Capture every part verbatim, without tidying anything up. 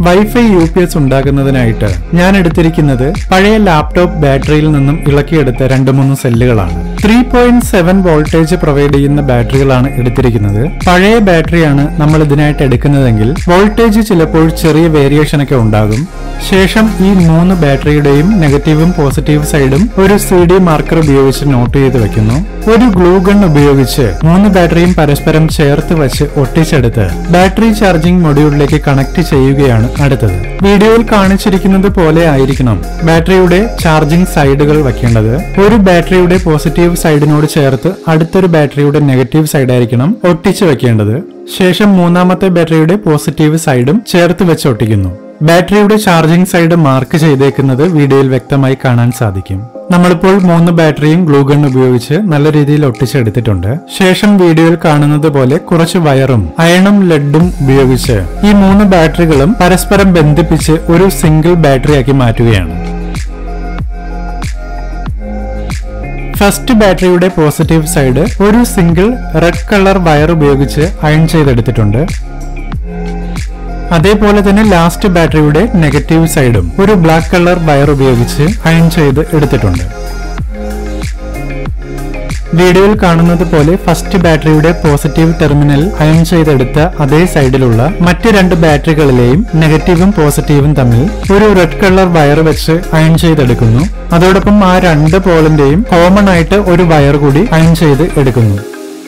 Wifi U P S ഉണ്ടാക്കുന്നതിനായിട്ട് ഞാൻ എടുത്തിരിക്കുന്നത് പഴയ ലാപ്ടോപ്പ് ബാറ്ററിയിൽ നിന്നും ഇളക്കിയെടുത്ത രണ്ട് മൂന്ന് സെല്ലുകളാണ്. Three point seven voltage provide ചെയ്യുന്ന ബാറ്ററികളാണ് എടുത്തിരിക്കുന്നത്. പഴയ ബാറ്ററിയാണ് നമ്മൾ ഇതിനായിട്ട് എടുക്കുന്നതെങ്കിൽ വോൾട്ടേജ് ചിലപ്പോൾ ചെറിയ വേരിയേഷൻ ഒക്കെ ഉണ്ടാകും. ശേഷം ഈ മൂന്ന് ബാറ്ററിയുടെയും നെഗറ്റീവും പോസിറ്റീവ് സൈഡും ഒരു സി ഡി മാർക്കർ ഉപയോഗിച്ച് നോട്ട് ചെയ്ത് വെക്കുന്നു. ഒരു ഗ്ലൂ ഗൺ ഉപയോഗിച്ച് മൂന്ന് ബാറ്ററിയും പരസ്പരം ചേർത്ത് വെച്ച് ഒട്ടിച്ചെടുത്ത് ബാറ്ററി ചാർജിംഗ് മൊഡ്യൂളിലേക്ക് കണക്ട് ചെയ്യുകയാണ് അടുത്തത്. വീഡിയോയിൽ കാണിച്ചിരിക്കുന്നത് പോലെ ആയിരിക്കണം ബാറ്ററിയുടെ ചാർജിംഗ് സൈഡുകൾ വെക്കേണ്ടത്. ഒരു ബാറ്ററിയുടെ പോസിറ്റീവ് സൈഡിനോട് ചേർത്ത് അടുത്തൊരു ബാറ്ററിയുടെ നെഗറ്റീവ് സൈഡായിരിക്കണം ഒട്ടിച്ചു വെക്കേണ്ടത്. ശേഷം മൂന്നാമത്തെ ബാറ്ററിയുടെ പോസിറ്റീവ് സൈഡും ചേർത്ത് വെച്ച് ഒട്ടിക്കുന്നു. ബാറ്ററിയുടെ ചാർജിംഗ് സൈഡ് മാർക്ക് ചെയ്തേക്കുന്നത് വീഡിയോയിൽ വ്യക്തമായി കാണാൻ സാധിക്കും. നമ്മളിപ്പോൾ മൂന്ന് ബാറ്ററിയും ഗ്ലൂ ഗൺ ഉപയോഗിച്ച് നല്ല രീതിയിൽ ഒട്ടിച്ചെടുത്തിട്ടുണ്ട്. ശേഷം വീഡിയോയിൽ കാണുന്നത് പോലെ കുറച്ച് വയറും അയണും ലെഡും ഉപയോഗിച്ച് ഈ മൂന്ന് ബാറ്ററികളും പരസ്പരം ബന്ധിപ്പിച്ച് ഒരു സിംഗിൾ ബാറ്ററിയാക്കി മാറ്റുകയാണ്. ഫസ്റ്റ് ബാറ്ററിയുടെ പോസിറ്റീവ് സൈഡ് ഒരു സിംഗിൾ റെഡ് കളർ വയർ ഉപയോഗിച്ച് അയൺ ചെയ്തെടുത്തിട്ടുണ്ട്. അതേപോലെ തന്നെ ലാസ്റ്റ് ബാറ്ററിയുടെ നെഗറ്റീവ് സൈഡും ഒരു ബ്ലാക്ക് കളർ വയർ ഉപയോഗിച്ച് അയൺ ചെയ്ത് എടുത്തിട്ടുണ്ട്. വീഡിയോയിൽ കാണുന്നത് പോലെ ഫസ്റ്റ് ബാറ്ററിയുടെ പോസിറ്റീവ് ടെർമിനൽ അയൺ ചെയ്തെടുത്ത അതേ സൈഡിലുള്ള മറ്റ് രണ്ട് ബാറ്ററികളിലെയും നെഗറ്റീവും പോസിറ്റീവും തമ്മിൽ ഒരു റെഡ് കളർ വയർ വെച്ച് അയൺ ചെയ്തെടുക്കുന്നു. അതോടൊപ്പം ആ രണ്ട് പോളിന്റെയും കോമൺ ആയിട്ട് ഒരു വയർ കൂടി അയൺ ചെയ്ത് എടുക്കുന്നു.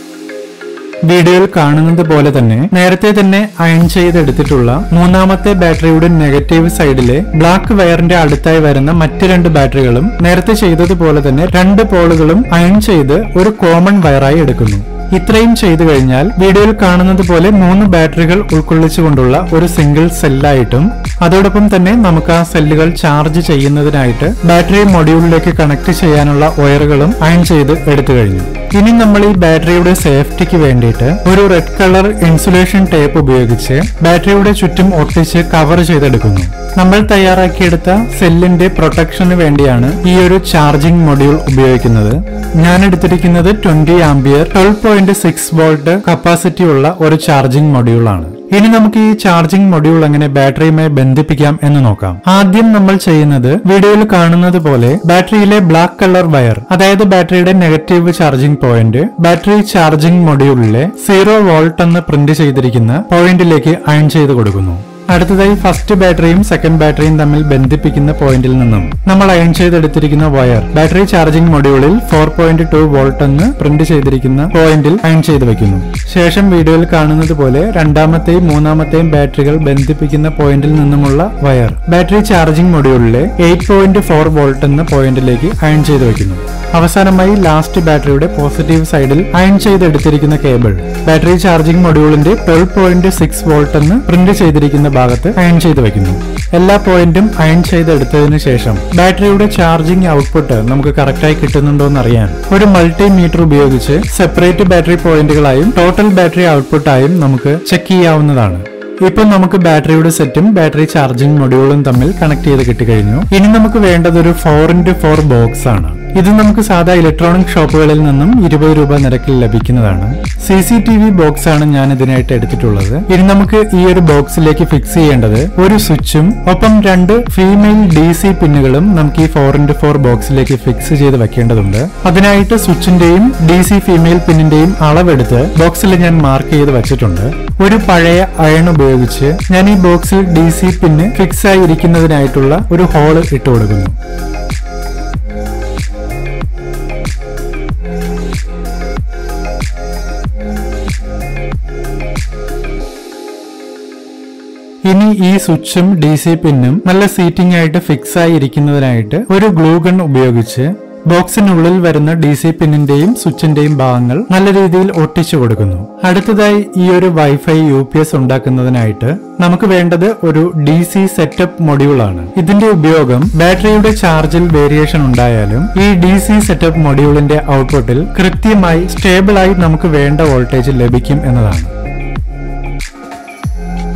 വീഡിയോയിൽ കാണുന്നത് പോലെ തന്നെ നേരത്തെ തന്നെ അയൺ ചെയ്തെടുത്തിട്ടുള്ള മൂന്നാമത്തെ ബാറ്ററിയുടെ നെഗറ്റീവ് സൈഡിലെ ബ്ലാക്ക് വയറിന്റെ അടുത്തായി വരുന്ന മറ്റ് രണ്ട് ബാറ്ററികളും നേരത്തെ ചെയ്തതുപോലെ തന്നെ രണ്ട് പോളുകളും അയൺ ചെയ്ത് ഒരു കോമൺ വയറായി എടുക്കുന്നു. ഇത്രയും ചെയ്തു കഴിഞ്ഞാൽ വീഡിയോയിൽ കാണുന്നത് പോലെ മൂന്ന് ബാറ്ററികൾ ഉൾക്കൊള്ളിച്ചുകൊണ്ടുള്ള ഒരു സിംഗിൾ സെല്ലായിട്ടും അതോടൊപ്പം തന്നെ നമുക്ക് ആ സെല്ലുകൾ ചാർജ് ചെയ്യുന്നതിനായിട്ട് ബാറ്ററി മൊഡ്യൂളിലേക്ക് കണക്ട് ചെയ്യാനുള്ള വയറുകളും അയൺ ചെയ്ത് എടുത്തു കഴിഞ്ഞു. ഇനി നമ്മൾ ഈ ബാറ്ററിയുടെ സേഫ്റ്റിക്ക് വേണ്ടിയിട്ട് ഒരു റെഡ് കളർ ഇൻസുലേഷൻ ടേപ്പ് ഉപയോഗിച്ച് ബാറ്ററിയുടെ ചുറ്റും ഒട്ടിച്ച് കവർ ചെയ്തെടുക്കുന്നു. നമ്മൾ തയ്യാറാക്കിയെടുത്ത സെല്ലിന്റെ പ്രൊട്ടക്ഷന് വേണ്ടിയാണ് ഈ ഒരു ചാർജിംഗ് മൊഡ്യൂൾ ഉപയോഗിക്കുന്നത്. ഞാൻ എടുത്തിരിക്കുന്നത് twenty ampere twelve point six volt capacity ഉള്ള ഒരു ചാർജിംഗ് മൊഡ്യൂൾ ആണ്. ഇനി നമുക്ക് ഈ ചാർജിംഗ് മൊഡ്യൂൾ എങ്ങനെ ബാറ്ററിയുമായി ബന്ധിപ്പിക്കാം എന്ന് നോക്കാം. ആദ്യം നമ്മൾ ചെയ്യുന്നത് വീഡിയോയിൽ കാണുന്നത് പോലെ ബാറ്ററിയിലെ ബ്ലാക്ക് കളർ വയർ, അതായത് ബാറ്ററിയുടെ negative charging point battery charging മൊഡ്യൂളിലെ സീറോ വോൾട്ട് എന്ന് പ്രിന്റ് ചെയ്തിരിക്കുന്ന പോയിന്റിലേക്ക് അയൺ ചെയ്ത് കൊടുക്കുന്നു. അടുത്തതായി ഫസ്റ്റ് ബാറ്ററിയും സെക്കൻഡ് ബാറ്ററിയും തമ്മിൽ ബന്ധിപ്പിക്കുന്ന പോയിന്റിൽ നിന്നും നമ്മൾ അയൺ ചെയ്തെടുത്തിരിക്കുന്ന വയർ ബാറ്ററി ചാർജിംഗ് മൊഡ്യൂളിൽ ഫോർ പോയിന്റ് ടു വോൾട്ട് എന്ന് പ്രിന്റ് ചെയ്തിരിക്കുന്ന പോയിന്റിൽ അയൺ ചെയ്ത് വെക്കുന്നു. ശേഷം വീഡിയോയിൽ കാണുന്നത് പോലെ രണ്ടാമത്തെയും മൂന്നാമത്തെയും ബാറ്ററികൾ ബന്ധിപ്പിക്കുന്ന പോയിന്റിൽ നിന്നുമുള്ള വയർ ബാറ്ററി ചാർജിംഗ് മൊഡ്യൂളിലെ എയ്റ്റ് പോയിന്റ് ഫോർ വോൾട്ട് എന്ന പോയിന്റിലേക്ക് അയൺ ചെയ്ത് വെക്കുന്നു. അവസാനമായി ലാസ്റ്റ് ബാറ്ററിയുടെ പോസിറ്റീവ് സൈഡിൽ അയൺ ചെയ്തെടുത്തിരിക്കുന്ന കേബിൾ ബാറ്ററി ചാർജിംഗ് മൊഡ്യൂളിന്റെ ട്വൽവ് പോയിന്റ് സിക്സ് വോൾട്ട് എന്ന് പ്രിന്റ് ചെയ്തിരിക്കുന്ന ഭാഗത്ത് അയൺ ചെയ്ത് വെക്കുന്നു. എല്ലാ പോയിന്റും അയൺ ചെയ്തെടുത്തതിനു ശേഷം ബാറ്ററിയുടെ ചാർജിംഗ് ഔട്ട്പുട്ട് നമുക്ക് കറക്റ്റായി കിട്ടുന്നുണ്ടോ എന്ന് അറിയാൻ ഒരു മൾട്ടിമീറ്റർ ഉപയോഗിച്ച് സെപ്പറേറ്റ് ബാറ്ററി പോയിന്റുകളായും ടോട്ടൽ ബാറ്ററി ഔട്ട്പുട്ടായും നമുക്ക് ചെക്ക് ചെയ്യാവുന്നതാണ്. ഇപ്പൊ നമുക്ക് ബാറ്ററിയുടെ സെറ്റും ബാറ്ററി ചാർജിംഗ് മൊഡ്യൂളും തമ്മിൽ കണക്ട് ചെയ്ത് കിട്ടിക്കഴിഞ്ഞു. ഇനി നമുക്ക് വേണ്ടത് ഒരു ഫോർ ഇന്റു ഫോർ ബോക്സ് ആണ്. ഇത് നമുക്ക് സാധാ ഇലക്ട്രോണിക് ഷോപ്പുകളിൽ നിന്നും ഇരുപത് രൂപ നിരക്കിൽ ലഭിക്കുന്നതാണ്. C C T V box ആണ് ഞാൻ ഇതിനായിട്ട് എടുത്തിട്ടുള്ളത്. ഇനി നമുക്ക് ഈ ഒരു ബോക്സിലേക്ക് ഫിക്സ് ചെയ്യേണ്ടത് ഒരു സ്വിച്ചും ഒപ്പം രണ്ട് ഫീമെയിൽ ഡി സി പിന്നുകളും നമുക്ക് ഈ ഫോർ ഇന്റു ഫോർ ബോക്സിലേക്ക് ഫിക്സ് ചെയ്ത് വെക്കേണ്ടതുണ്ട്. അതിനായിട്ട് സ്വിച്ചിന്റെയും ഡി സി ഫീമെയിൽ പിന്നിന്റെയും അളവെടുത്ത് ബോക്സിൽ ഞാൻ മാർക്ക് ചെയ്ത് വെച്ചിട്ടുണ്ട്. ഒരു പഴയ അയൺ ഉപയോഗിച്ച് ഞാൻ ഈ ബോക്സിൽ ഡി സി പിന്ന് ഫിക്സ് ആയിരിക്കുന്നതിനായിട്ടുള്ള ഒരു ഹോള് ഇട്ട് കൊടുക്കുന്നു. ഇനി ഈ സ്വിച്ചും ഡി സി പിന്നും നല്ല സീറ്റിംഗ് ആയിട്ട് ഫിക്സ് ആയിരിക്കുന്നതിനായിട്ട് ഒരു ഗ്ലൂ ഗൺ ഉപയോഗിച്ച് ബോക്സിനുള്ളിൽ വരുന്ന ഡി സി പിന്നിന്റെയും സ്വിച്ചിന്റെയും ഭാഗങ്ങൾ നല്ല രീതിയിൽ ഒട്ടിച്ചു കൊടുക്കുന്നു. അടുത്തതായി ഈ ഒരു വൈഫൈ യു പി എസ് ഉണ്ടാക്കുന്നതിനായിട്ട് നമുക്ക് വേണ്ടത് ഒരു ഡി സി സെറ്റപ്പ് മൊഡ്യൂൾ ആണ്. ഇതിന്റെ ഉപയോഗം ബാറ്ററിയുടെ ചാർജിൽ വേരിയേഷൻ ഉണ്ടായാലും ഈ ഡി സി സെറ്റപ്പ് മൊഡ്യൂളിന്റെ ഔട്ട്പുട്ടിൽ കൃത്യമായി സ്റ്റേബിൾ ആയി നമുക്ക് വേണ്ട വോൾട്ടേജ് ലഭിക്കും എന്നതാണ്.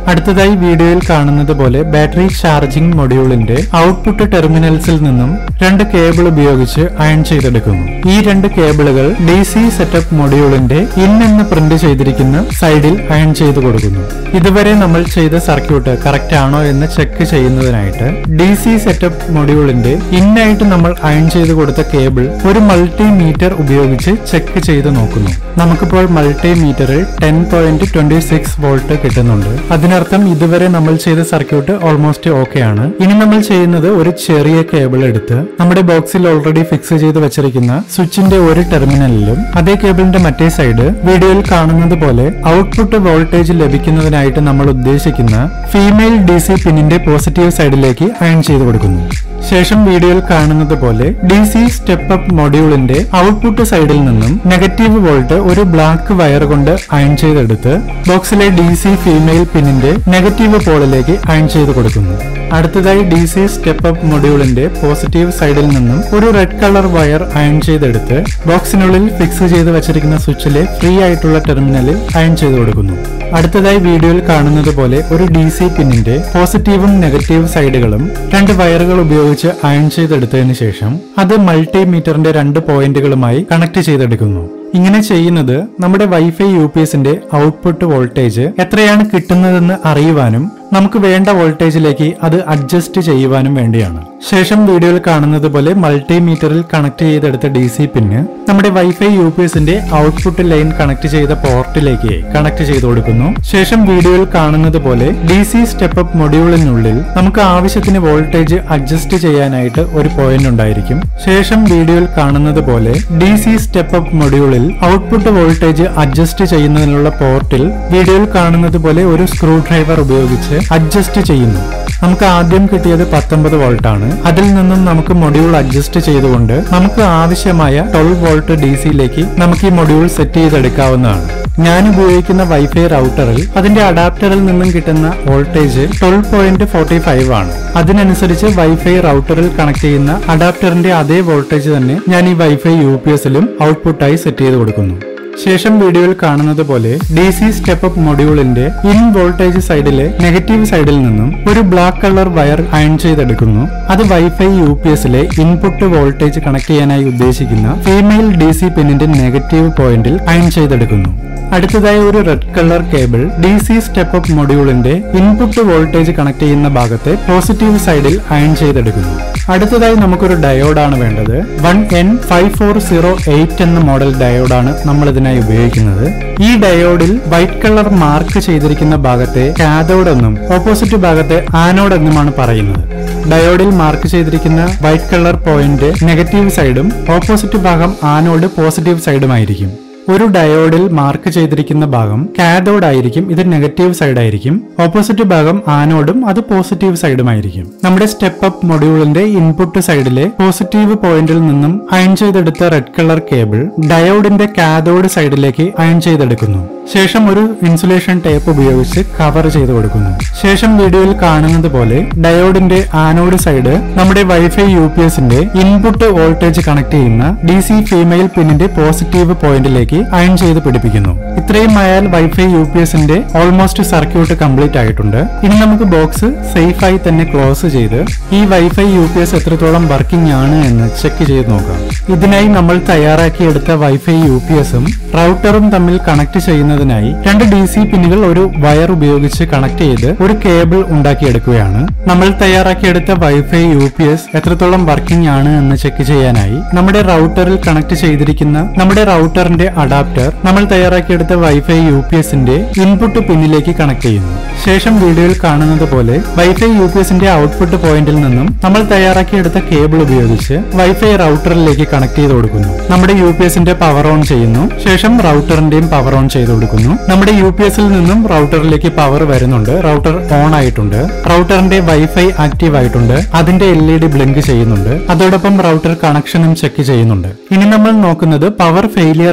അടുത്തതായി വീഡിയോയിൽ കാണുന്നത് പോലെ ബാറ്ററി ചാർജിംഗ് മൊഡ്യൂളിന്റെ ഔട്ട്പുട്ട് ടെർമിനൽസിൽ നിന്നും രണ്ട് കേബിൾ ഉപയോഗിച്ച് അയൺ ചെയ്തെടുക്കുന്നു. ഈ രണ്ട് കേബിളുകൾ ഡി സി സെറ്റപ്പ് മൊഡ്യൂളിന്റെ ഇൻ എന്ന് പ്രിന്റ് ചെയ്തിരിക്കുന്ന സൈഡിൽ അയൺ ചെയ്ത് കൊടുക്കുന്നു. ഇതുവരെ നമ്മൾ ചെയ്ത സർക്യൂട്ട് കറക്റ്റ് ആണോ എന്ന് ചെക്ക് ചെയ്യുന്നതിനായിട്ട് ഡി സി സെറ്റപ്പ് മൊഡ്യൂളിന്റെ ഇന്നായിട്ട് നമ്മൾ അയൺ ചെയ്ത് കൊടുത്ത കേബിൾ ഒരു മൾട്ടിമീറ്റർ ഉപയോഗിച്ച് ചെക്ക് ചെയ്ത് നോക്കുന്നു. നമുക്കിപ്പോൾ മൾട്ടിമീറ്ററിൽ ten point twenty six volt കിട്ടുന്നുണ്ട്. അതിനർത്ഥം ഇതുവരെ നമ്മൾ ചെയ്ത സർക്യൂട്ട് ഓൾമോസ്റ്റ് ഓക്കെ ആണ്. ഇനി നമ്മൾ ചെയ്യുന്നത് ഒരു ചെറിയ കേബിൾ എടുത്ത് നമ്മുടെ ബോക്സിൽ ഓൾറെഡി ഫിക്സ് ചെയ്ത് വെച്ചിരിക്കുന്ന സ്വിച്ചിന്റെ ഒരു ടെർമിനലിലും അതേ കേബിളിന്റെ മറ്റേ സൈഡ് വീഡിയോയിൽ കാണുന്നത് പോലെ ഔട്ട്പുട്ട് വോൾട്ടേജ് ലഭിക്കുന്നതിനായിട്ട് നമ്മൾ ഉദ്ദേശിക്കുന്ന ഫീമെയിൽ ഡി സി പിന്നിന്റെ പോസിറ്റീവ് സൈഡിലേക്ക് അയൺ ചെയ്ത് കൊടുക്കുന്നു. ശേഷം വീഡിയോയിൽ കാണുന്നത് പോലെ ഡി സി സ്റ്റെപ്പ് അപ്പ് മൊഡ്യൂളിന്റെ ഔട്ട്പുട്ട് സൈഡിൽ നിന്നും നെഗറ്റീവ് വോൾട്ട് ഒരു ബ്ലാക്ക് വയർ കൊണ്ട് അയൺ ചെയ്തെടുത്ത് ബോക്സിലെ ഡി സി ഫീമെയിൽ പിന്നിന്റെ നെഗറ്റീവ് പോളിലേക്ക് അയൺ ചെയ്ത് കൊടുക്കുന്നു. അടുത്തതായി ഡി സി സ്റ്റെപ്പ് അപ്പ് മൊഡ്യൂളിന്റെ പോസിറ്റീവ് സൈഡിൽ നിന്നും ഒരു റെഡ് കളർ വയർ അയൺ ചെയ്തെടുത്ത് ബോക്സിനുള്ളിൽ ഫിക്സ് ചെയ്ത് വെച്ചിരിക്കുന്ന സ്വിച്ചിലെ ഫ്രീ ആയിട്ടുള്ള ടെർമിനലിൽ അയൺ ചെയ്ത് കൊടുക്കുന്നു. അടുത്തതായി വീഡിയോയിൽ കാണുന്നത് പോലെ ഒരു ഡി സി പിന്നിന്റെ പോസിറ്റീവും നെഗറ്റീവ് സൈഡുകളും രണ്ട് വയറുകൾ ഉപയോഗിച്ച് അയൺ ചെയ്തെടുത്തതിന് ശേഷം അത് മൾട്ടിമീറ്ററിന്റെ രണ്ട് പോയിന്റുകളുമായി കണക്ട് ചെയ്തെടുക്കുന്നു. ഇങ്ങനെ ചെയ്യുന്നത് നമ്മുടെ വൈഫൈ യു പി എസിന്റെ ഔട്ട്പുട്ട് വോൾട്ടേജ് എത്രയാണ് കിട്ടുന്നതെന്ന് അറിയുവാനും നമുക്ക് വേണ്ട വോൾട്ടേജിലേക്ക് അത് അഡ്ജസ്റ്റ് ചെയ്യുവാനും വേണ്ടിയാണ്. ശേഷം വീഡിയോയിൽ കാണുന്നത് പോലെ മൾട്ടിമീറ്ററിൽ കണക്ട് ചെയ്തെടുത്ത ഡി സി പിന്ന് നമ്മുടെ വൈഫൈ യു പി എസിന്റെ ഔട്ട്പുട്ട് ലൈൻ കണക്ട് ചെയ്ത പോർട്ടിലേക്ക് കണക്ട് ചെയ്ത് കൊടുക്കുന്നു. ശേഷം വീഡിയോയിൽ കാണുന്നത് പോലെ ഡി സി സ്റ്റെപ്പ് അപ്പ് മൊഡ്യൂളിനുള്ളിൽ നമുക്ക് ആവശ്യത്തിന് വോൾട്ടേജ് അഡ്ജസ്റ്റ് ചെയ്യാനായിട്ട് ഒരു പോയിന്റ് ഉണ്ടായിരിക്കും. ശേഷം വീഡിയോയിൽ കാണുന്നത് പോലെ ഡി സി സ്റ്റെപ്പ് അപ്പ് മൊഡ്യൂളിൽ ഔട്ട്പുട്ട് വോൾട്ടേജ് അഡ്ജസ്റ്റ് ചെയ്യുന്നതിനുള്ള പോർട്ടിൽ വീഡിയോയിൽ കാണുന്നത് പോലെ ഒരു സ്ക്രൂ ഡ്രൈവർ ഉപയോഗിച്ച് അഡ്ജസ്റ്റ് ചെയ്യുന്നു. നമുക്ക് ആദ്യം കിട്ടിയത് പത്തൊമ്പത് വോൾട്ട് ആണ്. അതിൽ നിന്നും നമുക്ക് മൊഡ്യൂൾ അഡ്ജസ്റ്റ് ചെയ്തുകൊണ്ട് നമുക്ക് ആവശ്യമായ ട്വൽവ് വോൾട്ട് ഡി സിയിലേക്ക് നമുക്ക് ഈ മൊഡ്യൂൾ സെറ്റ് ചെയ്തെടുക്കാവുന്നതാണ്. ഞാൻ ഉപയോഗിക്കുന്ന വൈഫൈ റൗട്ടറിൽ അതിന്റെ അഡാപ്റ്ററിൽ നിന്നും കിട്ടുന്ന voltage twelve point forty five ആണ്. അതിനനുസരിച്ച് വൈഫൈ റൗട്ടറിൽ കണക്ട് ചെയ്യുന്ന അഡാപ്റ്ററിന്റെ അതേ വോൾട്ടേജ് തന്നെ ഞാൻ ഈ വൈഫൈ യു പി എസിലും ഔട്ട്പുട്ടായി സെറ്റ് ചെയ്ത് കൊടുക്കുന്നു. ശേഷം വീഡിയോയിൽ കാണുന്നത് പോലെ ഡി സി സ്റ്റെപ്പ് അപ്പ് മൊഡ്യൂളിന്റെ ഇൻ വോൾട്ടേജ് സൈഡിലെ നെഗറ്റീവ് സൈഡിൽ നിന്നും ഒരു ബ്ലാക്ക് കളർ വയർ അയൺ ചെയ്തെടുക്കുന്നു. അത് വൈഫൈ യു പി എസിലെ ഇൻപുട്ട് വോൾട്ടേജ് കണക്ട് ചെയ്യാനായി ഉദ്ദേശിക്കുന്ന ഫീമെയിൽ ഡി സി പിന്നിന്റെ നെഗറ്റീവ് പോയിന്റിൽ അയൺ ചെയ്തെടുക്കുന്നു. അടുത്തതായി ഒരു red colour cable D C step up മൊഡ്യൂളിന്റെ ഇൻപുട്ട് വോൾട്ടേജ് കണക്ട് ചെയ്യുന്ന ഭാഗത്തെ പോസിറ്റീവ് സൈഡിൽ അയൺ ചെയ്തെടുക്കുന്നു. അടുത്തതായി നമുക്കൊരു ഡയോഡാണ് വേണ്ടത്. One N five four zero eight എന്ന മോഡൽ ഡയോഡാണ് നമ്മൾ ഇതിനായി ഉപയോഗിക്കുന്നത്. ഈ ഡയോഡിൽ വൈറ്റ് കളർ മാർക്ക് ചെയ്തിരിക്കുന്ന ഭാഗത്തെ കാഥോഡ് എന്നും ഓപ്പോസിറ്റ് ഭാഗത്തെ ആനോഡ് എന്നുമാണ് പറയുന്നത്. ഡയോഡിൽ മാർക്ക് ചെയ്തിരിക്കുന്ന വൈറ്റ് കളർ പോയിന്റ് നെഗറ്റീവ് സൈഡും ഓപ്പോസിറ്റ് ഭാഗം ആനോഡ് പോസിറ്റീവ് സൈഡുമായിരിക്കും. ഒരു ഡയോഡിൽ മാർക്ക് ചെയ്തിരിക്കുന്ന ഭാഗം കാഥോഡ് ആയിരിക്കും, ഇത് നെഗറ്റീവ് സൈഡ് ആയിരിക്കും. ഓപ്പോസിറ്റ് ഭാഗം ആനോഡും അത് പോസിറ്റീവ് സൈഡുമായിരിക്കും. നമ്മുടെ സ്റ്റെപ്പ് അപ്പ് മൊഡ്യൂളിന്റെ ഇൻപുട്ട് സൈഡിലെ പോസിറ്റീവ് പോയിന്റിൽ നിന്നും അയൺ ചെയ്തെടുത്ത റെഡ് കളർ കേബിൾ ഡയോഡിന്റെ കാഥോഡ് സൈഡിലേക്ക് അയൺ ചെയ്തെടുക്കുന്നു. ശേഷം ഒരു ഇൻസുലേഷൻ ടേപ്പ് ഉപയോഗിച്ച് കവർ ചെയ്ത് കൊടുക്കുന്നു. ശേഷം വീഡിയോയിൽ കാണുന്നത് പോലെ ഡയോഡിന്റെ ആനോഡ് സൈഡ് നമ്മുടെ വൈഫൈ യു പി എസിന്റെ ഇൻപുട്ട് വോൾട്ടേജ് കണക്ട് ചെയ്യുന്ന ഡി സി ഫീമെയിൽ പിന്നിന്റെ പോസിറ്റീവ് പോയിന്റിലേക്ക് അയൺ ചെയ്ത് പിടിപ്പിക്കുന്നു. ഇത്രയും ആയാൽ വൈഫൈ യു പി എസിന്റെ ഓൾമോസ്റ്റ് സർക്യൂട്ട് കംപ്ലീറ്റ് ആയിട്ടുണ്ട്. ഇനി നമുക്ക് ബോക്സ് സേഫായി തന്നെ ക്ലോസ് ചെയ്ത് ഈ വൈഫൈ യു പി എസ് എത്രത്തോളം വർക്കിംഗ് ആണ് എന്ന് ചെക്ക് ചെയ്ത് നോക്കാം. ഇതിനായി നമ്മൾ തയ്യാറാക്കിയെടുത്ത വൈഫൈ യു പി എസും റൗട്ടറും തമ്മിൽ കണക്ട് ചെയ്യുന്നതിനായി രണ്ട് ഡി സി പിന്നുകൾ ഒരു വയർ ഉപയോഗിച്ച് കണക്ട് ചെയ്ത് ഒരു കേബിൾ ഉണ്ടാക്കിയെടുക്കുകയാണ്. നമ്മൾ തയ്യാറാക്കിയെടുത്ത വൈഫൈ യു പി എസ് എത്രത്തോളം വർക്കിംഗ് ആണ് എന്ന് ചെക്ക് ചെയ്യാനായി നമ്മുടെ റൗട്ടറിൽ കണക്ട് ചെയ്തിരിക്കുന്ന നമ്മുടെ റൗട്ടറിന്റെ അഡാപ്റ്റർ നമ്മൾ തയ്യാറാക്കിയെടുത്ത വൈഫൈ യു പി എസിന്റെ ഇൻപുട്ട് പിന്നിലേക്ക് കണക്ട് ചെയ്യുന്നു. ശേഷം വീഡിയോയിൽ കാണുന്നത് പോലെ വൈഫൈ യു പി എസിന്റെ ഔട്ട്പുട്ട് പോയിന്റിൽ നിന്നും നമ്മൾ തയ്യാറാക്കിയെടുത്ത കേബിൾ ഉപയോഗിച്ച് വൈഫൈ റൗട്ടറിലേക്ക് കണക്ട് ചെയ്ത് കൊടുക്കുന്നു. നമ്മുടെ യു പി എസിന്റെ പവർ ഓൺ ചെയ്യുന്നു. ശേഷം റൗട്ടറിന്റെയും പവർ ഓൺ ചെയ്ത് കൊടുക്കുന്നു. നമ്മുടെ യു പി എസിൽ നിന്നും റൗട്ടറിലേക്ക് പവർ വരുന്നുണ്ട്. റൗട്ടർ ഓൺ ആയിട്ടുണ്ട്. റൗട്ടറിന്റെ വൈഫൈ ആക്റ്റീവ് ആയിട്ടുണ്ട്. അതിന്റെ എൽ ഇ ഡി ബ്ലിങ്ക് ചെയ്യുന്നുണ്ട്. അതോടൊപ്പം റൗട്ടർ കണക്ഷനും ചെക്ക് ചെയ്യുന്നുണ്ട്. ഇനി നമ്മൾ നോക്കുന്നത് പവർ ഫെയിലിയർ ആകുന്ന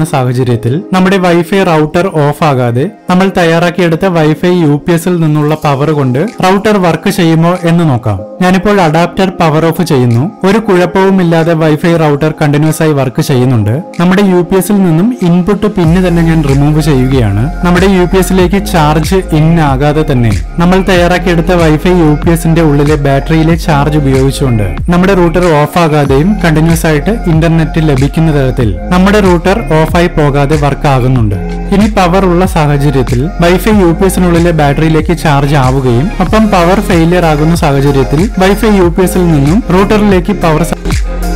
സാഹചര്യത്തിൽ നമ്മുടെ വൈഫൈ റൗട്ടർ ഓഫ് ആകാതെ നമ്മൾ തയ്യാറാക്കിയെടുത്ത വൈഫൈ യു പി എസിൽ നിന്നുള്ള പവർ കൊണ്ട് റൗട്ടർ വർക്ക് ചെയ്യുമോ എന്ന് നോക്കാം. ഞാനിപ്പോൾ അഡാപ്റ്റർ പവർ ഓഫ് ചെയ്യുന്നു. ഒരു കുഴപ്പവും ഇല്ലാതെ വൈഫൈ റൗട്ടർ കണ്ടിന്യൂസ് ആയി വർക്ക് ചെയ്യുന്നുണ്ട്. നമ്മുടെ യു പി എസിൽ നിന്നും ഇൻപുട്ട് പിന്ന് തന്നെ ഞാൻ റിമൂവ് ചെയ്യുകയാണ്. നമ്മുടെ യു പി എസിലേക്ക് ചാർജ് ഇൻ ആകാതെ തന്നെ നമ്മൾ തയ്യാറാക്കിയെടുത്ത വൈഫൈ യു പി എസിന്റെ ഉള്ളിലെ ബാറ്ററിയിലെ ചാർജ് ഉപയോഗിച്ചുകൊണ്ട് നമ്മുടെ റൂട്ടർ ഓഫ് ആകാതെയും കണ്ടിന്യൂസ് ആയിട്ട് ഇന്റർനെറ്റ് ലഭിക്കുന്ന തരത്തിൽ നമ്മുടെ റൂട്ടർ ഓഫായി പോകാതെ വർക്ക് ആകുന്നുണ്ട്. ഇനി പവർ ഉള്ള സാഹചര്യത്തിൽ വൈഫൈ യു പി എസിനുള്ളിലെ ബാറ്ററിയിലേക്ക് ചാർജ് ആവുകയും ഒപ്പം പവർ ഫെയിലിയർ ആകുന്ന സാഹചര്യത്തിൽ വൈഫൈ യു പി എസിൽ നിന്നും റൂട്ടറിലേക്ക് പവർ